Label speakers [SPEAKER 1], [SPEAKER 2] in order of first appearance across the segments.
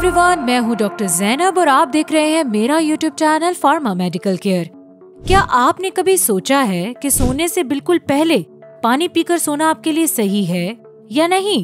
[SPEAKER 1] Everyone, मैं हूं doctor Zainab और आप देख रहे हैं मेरा YouTube channel pharma medical care. क्या आपने कभी सोचा है कि सोने से बिल्कुल पहले पानी पीकर सोना आपके लिए सही है या नहीं?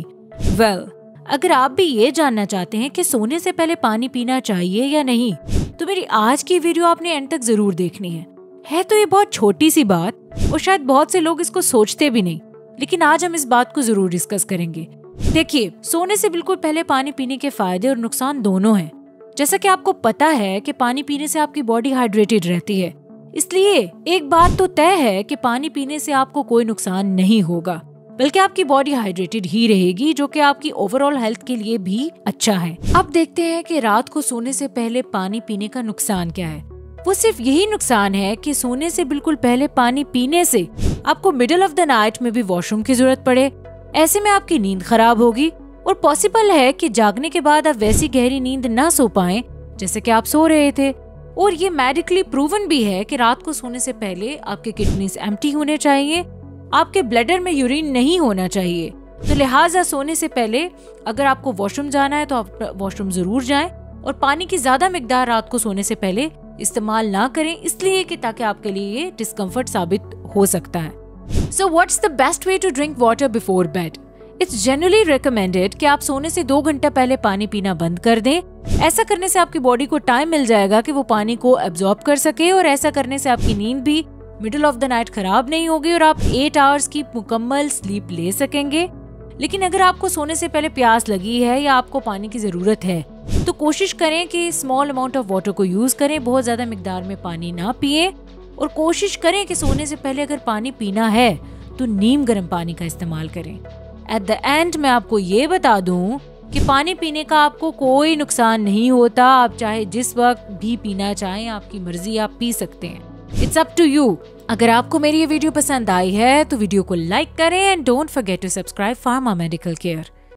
[SPEAKER 1] अगर आप भी ये जानना चाहते हैं कि सोने से पहले पानी पीना चाहिए या नहीं, तो मेरी आज की वीडियो आपने एंड तक जरूर देखनी है तो ये बहुत छोटी सी बात और शायद बहुत से लोग इसको सोचते भी नहीं, लेकिन आज हम इस बात को जरूर डिस्कस करेंगे। देखिए, सोने से बिल्कुल पहले पानी पीने के फायदे और नुकसान दोनों हैं। जैसा कि आपको पता है कि पानी पीने से आपकी बॉडी हाइड्रेटेड रहती है, इसलिए एक बात तो तय है कि पानी पीने से आपको कोई नुकसान नहीं होगा, बल्कि आपकी बॉडी हाइड्रेटेड ही रहेगी, जो कि आपकी ओवरऑल हेल्थ के लिए भी अच्छा है। अब देखते हैं कि रात को सोने से पहले पानी पीने का नुकसान क्या है। वो सिर्फ यही नुकसान है कि सोने से बिल्कुल पहले पानी पीने से आपको मिडिल ऑफ द नाइट में भी वॉशरूम की जरूरत पड़े। ऐसे में आपकी नींद खराब होगी और पॉसिबल है कि जागने के बाद आप वैसी गहरी नींद ना सो पाएं जैसे कि आप सो रहे थे। और ये मेडिकली प्रूवन भी है कि रात को सोने से पहले आपके किडनीज एम्प्टी होने चाहिए, आपके ब्लैडर में यूरिन नहीं होना चाहिए। तो लिहाजा सोने से पहले अगर आपको वॉशरूम जाना है तो आप वॉशरूम जरूर जाएं और पानी की ज्यादा मिकदार रात को सोने से पहले इस्तेमाल ना करें, इसलिए कि ताकि आपके लिए ये डिस्कम्फर्ट साबित हो सकता है। So what's the best way to drink water before bed? It's generally recommended कि आप सोने से 2 घंटा पहले पानी पीना बंद कर दें। ऐसा करने से आपकी बॉडी को टाइम मिल जाएगा कि वो पानी को एब्जॉर्ब कर सके, और ऐसा करने से आपकी नींद भी मिडिल ऑफ द नाइट खराब नहीं होगी और आप 8 आवर्स की मुकम्मल स्लीप ले सकेंगे। लेकिन अगर आपको सोने से पहले प्यास लगी है या आपको पानी की जरूरत है, तो कोशिश करें कि स्मॉल अमाउंट ऑफ वाटर को यूज करें, बहुत ज्यादा मिकदार में पानी ना पिए, और कोशिश करें कि सोने से पहले अगर पानी पीना है तो नीम गर्म पानी का इस्तेमाल करें। एट द एंड मैं आपको ये बता दूं कि पानी पीने का आपको कोई नुकसान नहीं होता। आप चाहे जिस वक्त भी पीना चाहें, आपकी मर्जी, आप पी सकते हैं। It's up to you. अगर आपको मेरी ये वीडियो पसंद आई है तो वीडियो को लाइक करें and don't forget to subscribe pharma medical care.